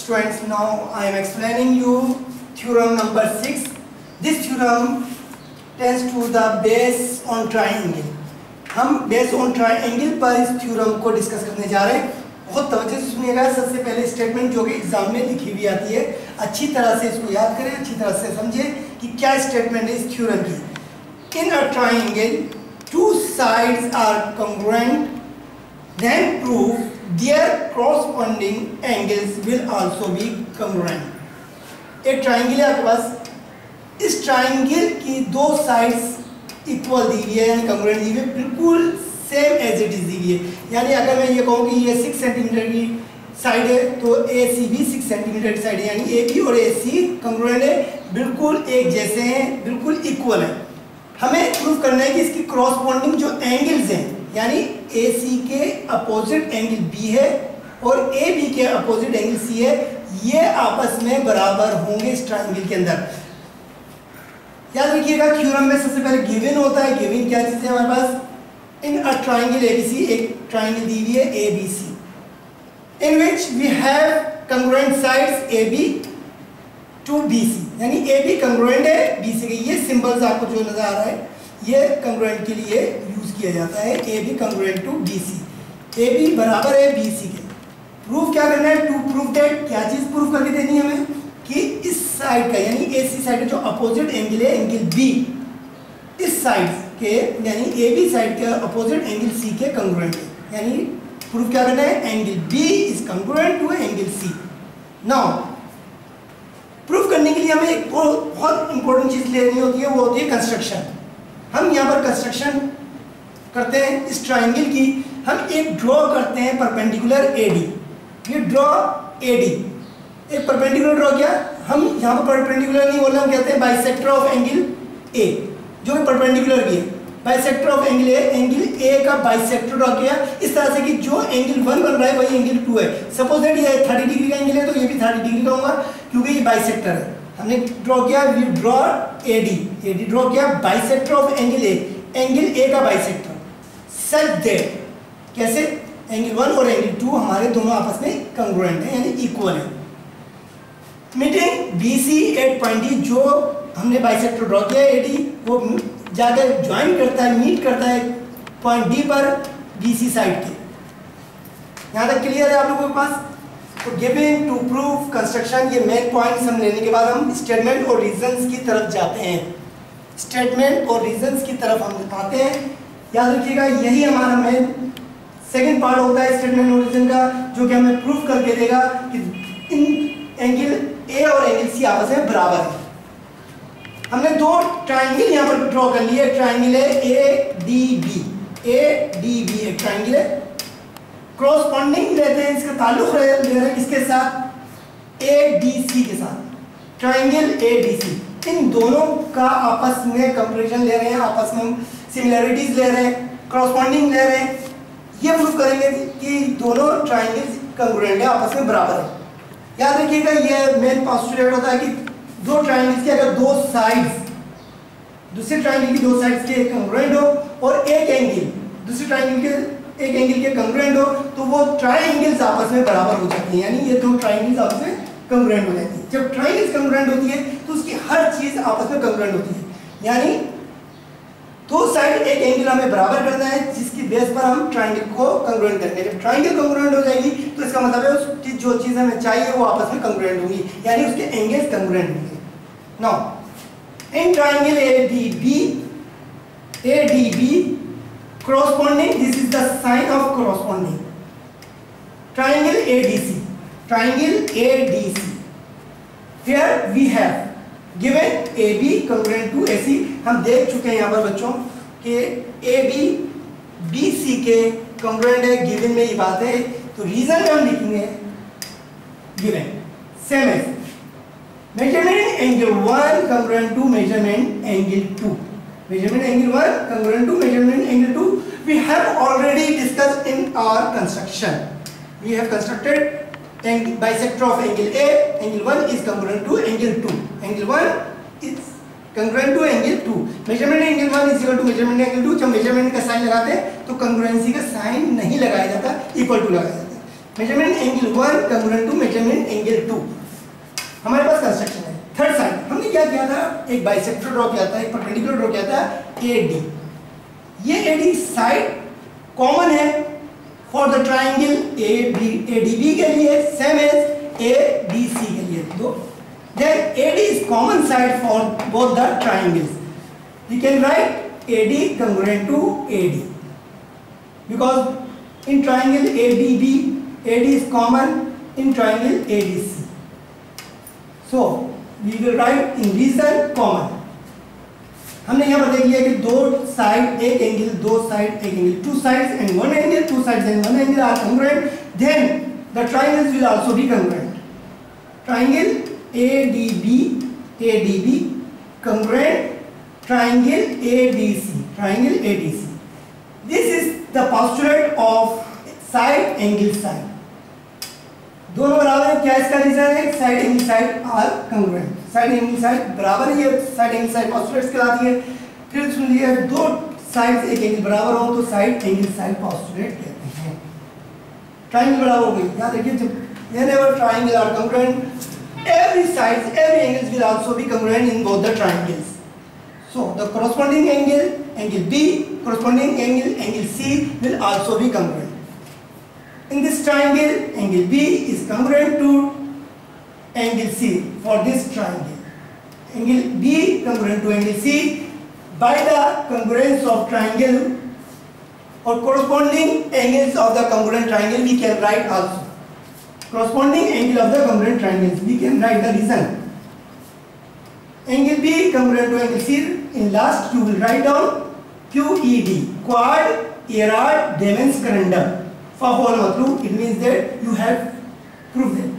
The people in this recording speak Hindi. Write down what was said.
Students, now I am explaining you theorem number 6. This theorem tends to the base on triangle. हम बेस ऑन ट्राइंगल पर इस थ्योरम को डिस्कस करने जा रहे हैं. बहुत तवज्जो से सुनिएगा. सबसे पहले स्टेटमेंट जो कि एग्जाम में लिखी हुई आती है, अच्छी तरह से इसको याद करें, अच्छी तरह से समझें कि क्या स्टेटमेंट है इस थ्योरम की. In a triangle two sides are congruent, then prove their corresponding angles will also be congruent. एक ट्राइंगल है आपके पास. इस ट्राइंगल की दो साइड्स इक्वल दी हुई है, यानी कंग्रुएंट दी हुई है, बिल्कुल सेम एज इट इज दी हुई है. यानी अगर मैं ये कहूँ कि ये 6 सेंटीमीटर की साइड है तो ए सी भी 6 सेंटीमीटर की साइड है, यानी ए बी और ए सी कंग्रुएंट है, बिल्कुल एक जैसे हैं, बिल्कुल इक्वल है. हमें प्रूव करना है कि इसकी क्रॉसपॉन्डिंग जो एंगल्स हैं, यानी ए सी के अपोजिट एंगल बी है और ए बी के अपोजिट एंगल सी है, ये आपस में बराबर होंगे इस ट्राइंगल के अंदर. याद रखिएगा थ्योरम में सबसे पहले गिवन होता है. गिवन क्या चीज़ है हमारे पास? इन अ ट्राइंगल एबीसी, एक ट्राइंगल दी हुई है ABC, in which we have congruent sides AB to BC, यानी AB कंग्रुएंट है BC के. ये सिंबल्स आपको जो नजर आ रहा है ये कंग्रुएंट के लिए यूज किया जाता है. AB congruent to BC, AB बराबर है BC के. प्रूफ क्या करना है? टू प्रूव दैट, क्या चीज प्रूफ करके देनी है हमें कि इस साइड का, यानी AC साइड का जो अपोजिट एंगल है एंगल B, इस साइड के यानी AB साइड के अपोजिट एंगल C के कंग्रुएंट है. यानी प्रूफ क्या करना है? Angle B is congruent to angle C. Now proof करने के लिए हमें एक बहुत इंपॉर्टेंट चीज लेनी होती है, वो होती है कंस्ट्रक्शन. हम यहाँ पर कंस्ट्रक्शन करते हैं इस ट्राइंगल की. हम एक ड्रॉ करते हैं परपेंडिकुलर AD. ये ड्रॉ AD, एक परपेंडिकुलर ड्रॉ किया. हम यहाँ पर परपेंडिकुलर नहीं बोल रहे, हम कहते हैं बाइसेक्टर ऑफ एंगल A, जो कि परपेंडिकुलर भी है. Bisector of angle A, angle A का बाइसेक्टर ड्रॉ किया इस तरह से कि जो एंगल 1 बन रहा है वही एंगल 2 है. सपोज दैट ये 30 डिग्री का एंगल है तो ये भी 30 डिग्री का होगा क्योंकि ये बाइसेक्टर है. हमने ड्रॉ किया, वी ड्रॉ AD ड्रॉ किया bisector of angle A, angle A का बाइसेक्टर, सच दैट कैसे एंगल 1 और एंगल 2 हमारे दोनों आपस में कंग्रुएंट है, यानी इक्वल है. Meeting BC at point D, जो हमने बाइसेक्टर ड्रॉ किया AD, वो जाकर ज्वाइन करता है, मीट करता है पॉइंट D पर BC साइड के. यहाँ तक क्लियर है आप लोगों के पास? तो गिविंग टू प्रूव कंस्ट्रक्शन, ये मेन पॉइंट्स हम लेने के बाद हम स्टेटमेंट और रीजंस की तरफ जाते हैं. स्टेटमेंट और रीजंस की तरफ हम आते हैं. याद रखिएगा यही हमारा मेन सेकंड पार्ट होता है स्टेटमेंट और रीजन का, जो कि हमें प्रूफ करके देगा कि इन एंगल A और एंगल C आपस में बराबर है. हमने दो ट्राइंगल यहाँ पर ड्रॉ कर लिए. ट्राइंगल है ADB, एक ट्राइंगल है. क्रॉसपॉन्डिंग लेते हैं, इसका ताल्लुक ले रहे हैं किसके साथ? ADC के साथ. ट्राइंगल ADC, इन दोनों का आपस में कंपैरिजन ले रहे हैं, आपस में सिमिलरिटीज ले रहे हैं, क्रॉसपॉन्डिंग ले रहे हैं. ये प्रूफ करेंगे कि दोनों ट्राइंगल्स कंग्रुएंट है, आपस में बराबर है. याद रखिएगा ये मेन पोस्टुलेट होता है कि दो ट्राइंगल्स के अगर दो साइड्स, दूसरे ट्राइंगल की दो साइड्स के कंग्रुएंट हो और एक एंगल दूसरे ट्राइंगल के एक एंगल के कंग्रुएंट हो तो वो ट्राइंगल्स आपस में बराबर हो जाती हैं, यानी ये दो ट्राइंगल्स आपस में कंग्रुएंट हो जाती है. जब ट्राइंगल्स कंग्रुएंट होती है तो उसकी हर चीज आपस में कंग्रुएंट होती है, यानी दो साइड एक एंगल हमें बराबर करना है जिसकी बेस पर हम ट्राइंगल को कंग्रुएंट करेंगे. जब ट्राइंगल कंग्रुएंट हो जाएगी तो इसका मतलब है उसकी जो चीज़ हमें चाहिए वो आपस में कंग्रुएंट होंगी, यानी उसके एंगल्स कंग्रुएंट होंगे. Now in triangle ADB corresponding, this is the sign of corresponding. Triangle ADC, here we have given AB congruent to AC. हम देख चुके हैं यहाँ पर बच्चों कि AB BC के congruent है, गिवन में ये बात है. तो रीजन हम लिखेंगे गिवन सेम है. Measurement angle 1 congruent to measurement angle 2. Measurement angle 1 congruent to measurement angle 2. We have already discussed in our construction. We have constructed bisector of angle A. Angle 1 is congruent to angle 2. Angle 1 is congruent to angle 2. Measurement angle 1 is equal to measurement angle 2. जब measurement का साइन लगाते हैं तो congruency का साइन नहीं लगाया जाता, equal to लगाया जाता है. Measurement angle 1 congruent to measurement angle 2. एक बाइसेक्टर ड्रॉ किया था, एक परपेंडिकुलर ड्रॉ किया था AD। ये AD साइड कॉमन है फॉर द ट्राइंगल ADB के लिए, सेम एज ADC के लिए। दो then AD is common side for both the triangles. We can write AD congruent to AD because in triangle ADB AD is common in triangle ADC. So we will write in reason common. हमने यहाँ पर देख लिया कि दो साइड एक एंगल, दो साइड एक angle, two sides and one angle, two sides and one angle are congruent, then the triangles will also be congruent. Triangle ADB congruent triangle ADC. This is the postulate of side angle side. दोनों बराबर है, क्या इसका रीजन है? Side angle side are congruent. Side angle side बराबर है, ये साइड एंगल साइड पोस्टुलेट्स कहलाती है। फिर सुनिए, दो साइड्स एक एंगल बराबर हो तो साइड एंगल साइड पोस्टुलेट कहते हैं। ट्रायंगल बराबर हो गई, याद रखिए, जब whenever triangle are congruent, every sides, every angles will also be congruent in both the triangles. So the corresponding angle, angle B, corresponding angle, angle C will also be congruent. In this triangle, angle B is congruent to angle C for this triangle. Angle B congruent to angle C by the congruence of triangle or corresponding angles of the congruent triangle we can write also. Corresponding angle of the congruent triangles we can write the reason. Angle B congruent to angle C, in last you will write down QED, quad Erard Demens Correndon. For whole matlub, it means that you have proved it.